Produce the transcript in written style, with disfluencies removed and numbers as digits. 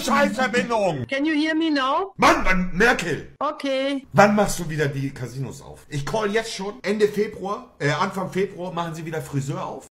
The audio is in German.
Scheißverbindung. Can you hear me now? Mann, Merkel. Okay. Wann machst du wieder die Casinos auf? Ich call jetzt schon. Anfang Februar machen sie wieder Friseur auf.